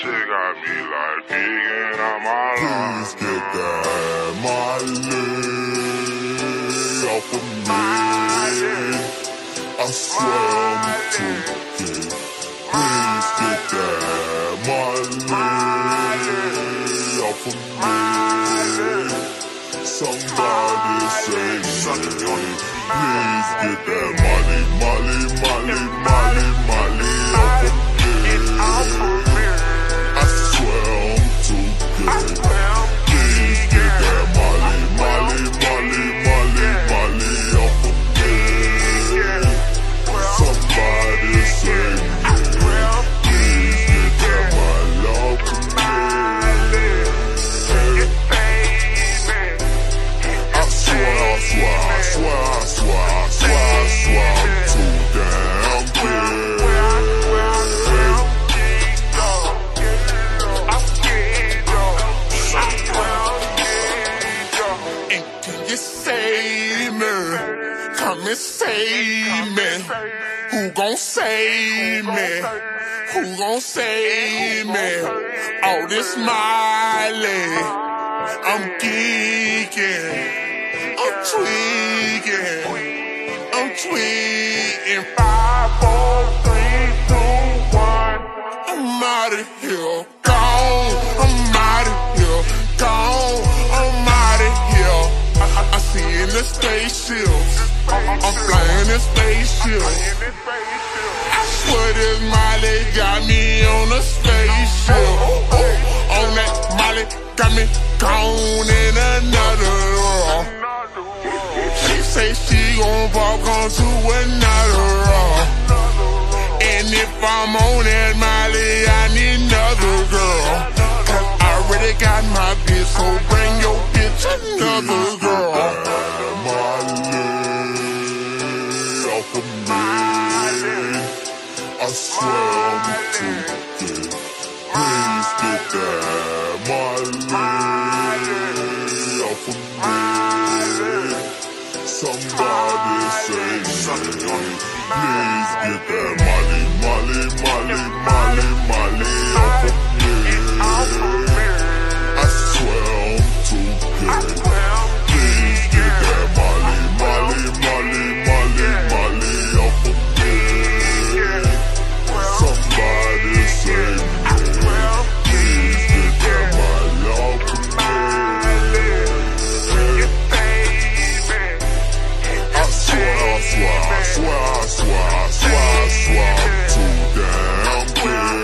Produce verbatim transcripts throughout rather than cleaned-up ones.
shit got me like digging out my lungs. Please get that Molly off of me. I swear I'm too good. Please get that Molly off of me. Somebody say me. Please get that Molly, Molly, Molly, Molly, Molly off of me. I swear I'm too good. Please get that Molly, Molly, Molly, Molly, Molly off of me. Somebody say me. Please get that Molly off of me. I swear, I swear, I swear, I swear, I swear, I swear I'm too damn good. And can you save me? Come and save me. Who gon' save me? Who gon' save me? All this Miley, I'm geeking, I'm tweaking, I'm tweaking. Five, four, three, two, one. I'm outta here, gone. I'm outta here, gone. I'm outta here. I, I, I see in the spaceships. I'm flying in spaceship. I swear this Molly got me on a spaceship. Oh, on that Molly got me gone in another world. She say she gon' walk on to another world. And if I'm on that Molly, I need another girl. Cause I already got my bitch, so bring your bitch another girl. Off of me, I swear I'm too good. Please get that Molly off of me. Somebody say me. Please get that Molly, Molly, Molly, Molly, Molly off of me. I swear I'm too good. Please get that Molly, Molly, Molly, Molly, Molly off of me. Somebody say me. Please get that Molly off of me. I swear, I swear, I swear, I swear, I swear, I swear I'm too damn good.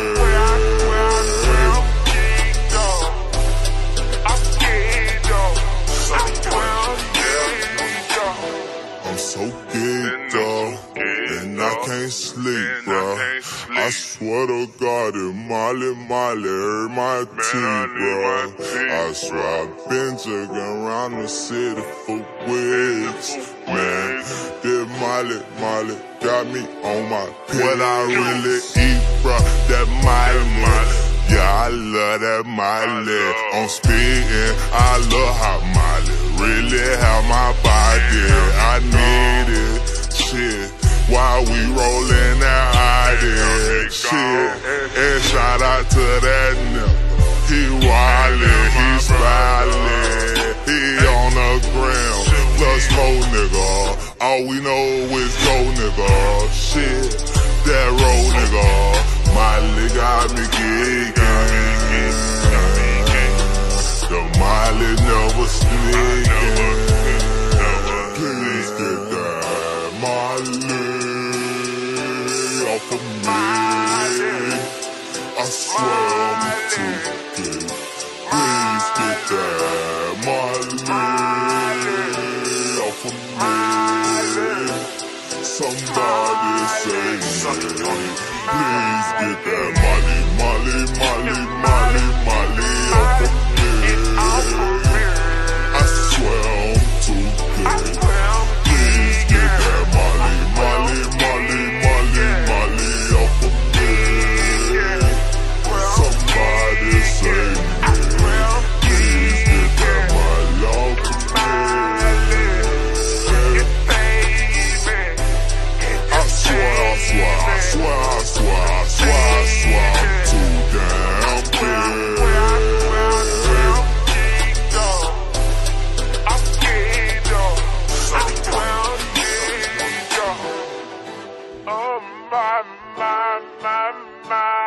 I'm so geeked up, and I can't sleep, bro. I swear to God, if Molly, Molly hurt my teeth, bro. I swear I've been jugging around the city for weeks, man. This Molly, Molly got me on my pin. What I really eat, bro, that Molly, Molly. Yeah, I love that Molly. I'm speeding, I love how Molly really have my body. I need it, shit, while we rollin' that I did, shit. And shout out to that nigga, he wildin', he stylin', he on the ground, plus more nigga. All we know is go nigga, shit, that road nigga. Molly got me geeking, the Molly never sneaking. Please get that Molly off of me. I swear I'm too good. Please get that Molly off of me. Somebody say me. Please get that Molly, Molly, Molly, Molly, Molly off of me. I swear I'm too good. Please get that Molly, Molly, Molly, Molly, Molly off of me. Somebody say me. Please get that Molly off of me. I swear, I swear, I swear, I swear, I swear, I swear. now.